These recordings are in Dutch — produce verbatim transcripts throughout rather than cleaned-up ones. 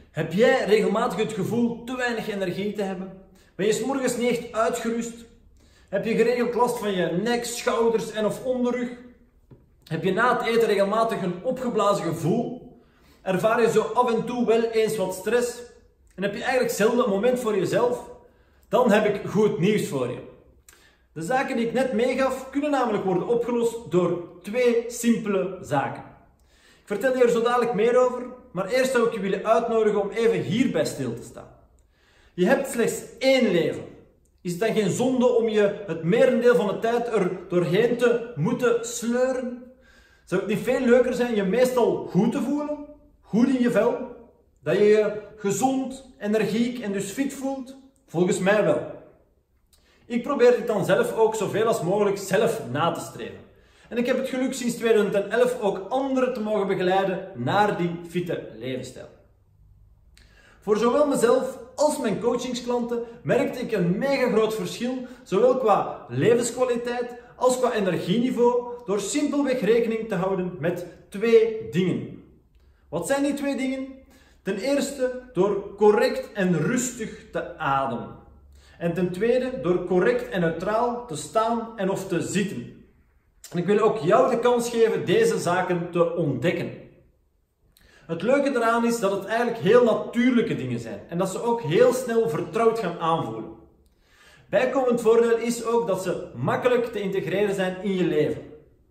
Heb jij regelmatig het gevoel te weinig energie te hebben? Ben je 's morgens niet echt uitgerust? Heb je geregeld last van je nek, schouders en of onderrug? Heb je na het eten regelmatig een opgeblazen gevoel? Ervaar je zo af en toe wel eens wat stress? En heb je eigenlijk zelden een moment voor jezelf? Dan heb ik goed nieuws voor je. De zaken die ik net meegaf kunnen namelijk worden opgelost door twee simpele zaken. Ik vertel je er zo dadelijk meer over, maar eerst zou ik je willen uitnodigen om even hierbij stil te staan. Je hebt slechts één leven. Is het dan geen zonde om je het merendeel van de tijd er doorheen te moeten sleuren? Zou het niet veel leuker zijn je meestal goed te voelen? Goed in je vel? Dat je je gezond, energiek en dus fit voelt? Volgens mij wel. Ik probeer dit dan zelf ook zoveel als mogelijk zelf na te streven. En ik heb het geluk sinds tweeduizend elf ook anderen te mogen begeleiden naar die fitte levensstijl. Voor zowel mezelf als mijn coachingsklanten merkte ik een mega groot verschil, zowel qua levenskwaliteit als qua energieniveau, door simpelweg rekening te houden met twee dingen. Wat zijn die twee dingen? Ten eerste door correct en rustig te ademen. En ten tweede door correct en neutraal te staan en of te zitten. En ik wil ook jou de kans geven deze zaken te ontdekken. Het leuke eraan is dat het eigenlijk heel natuurlijke dingen zijn en dat ze ook heel snel vertrouwd gaan aanvoelen. Bijkomend voordeel is ook dat ze makkelijk te integreren zijn in je leven.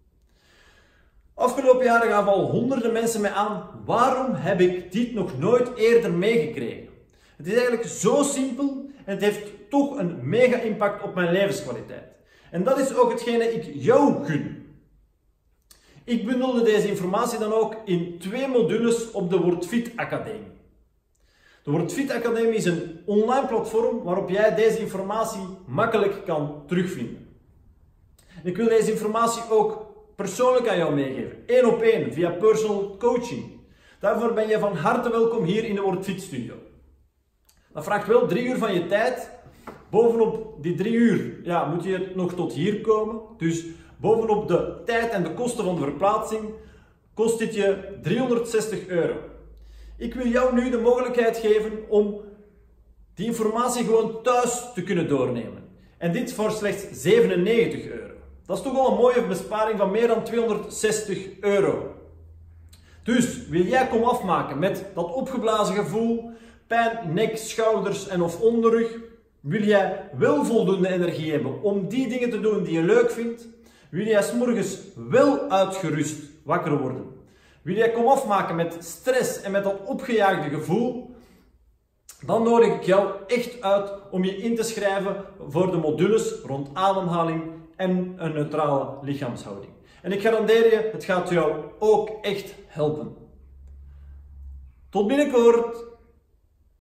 Afgelopen jaren gaven al honderden mensen mij aan: waarom heb ik dit nog nooit eerder meegekregen? Het is eigenlijk zo simpel en het heeft toch een mega impact op mijn levenskwaliteit. En dat is ook hetgene ik jou gun. Ik bundelde deze informatie dan ook in twee modules op de WordFit Academie. De WordFit Academie is een online platform waarop jij deze informatie makkelijk kan terugvinden. Ik wil deze informatie ook persoonlijk aan jou meegeven, één op één, via personal coaching. Daarvoor ben je van harte welkom hier in de WordFit Studio. Dat vraagt wel drie uur van je tijd. Bovenop die drie uur ja, moet je nog tot hier komen. Dus bovenop de tijd en de kosten van de verplaatsing kost dit je driehonderdzestig euro. Ik wil jou nu de mogelijkheid geven om die informatie gewoon thuis te kunnen doornemen. En dit voor slechts zevenennegentig euro. Dat is toch al een mooie besparing van meer dan tweehonderdzestig euro. Dus wil jij kom afmaken met dat opgeblazen gevoel, pijn, nek, schouders en of onderrug? Wil jij wel voldoende energie hebben om die dingen te doen die je leuk vindt? Wil jij 's morgens wel uitgerust wakker worden? Wil jij kom afmaken met stress en met dat opgejaagde gevoel? Dan nodig ik jou echt uit om je in te schrijven voor de modules rond ademhaling en een neutrale lichaamshouding. En ik garandeer je, het gaat jou ook echt helpen. Tot binnenkort!